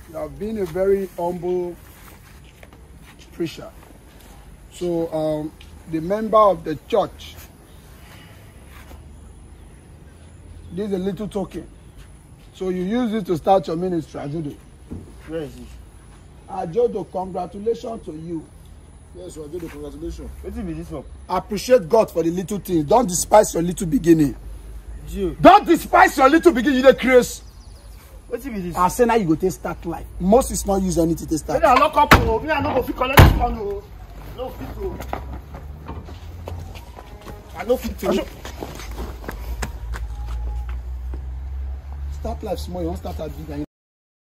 You have been a very humble preacher. So, the member of the church, this is a little token. So you use it to start your ministry, Ajodo. Where is it? Ajodo, congratulations to you. Yes, Ajodo, congratulations. What is this one? Appreciate God for the little things. Don't despise your little beginning. Gio. Don't despise your little beginning. You the craze. What is this? I say now you go to start life. Most is not use anything to start. Me I lock up. Me I no go fit collect this one. No fit to. I no fit to. Start life small. You want start at big.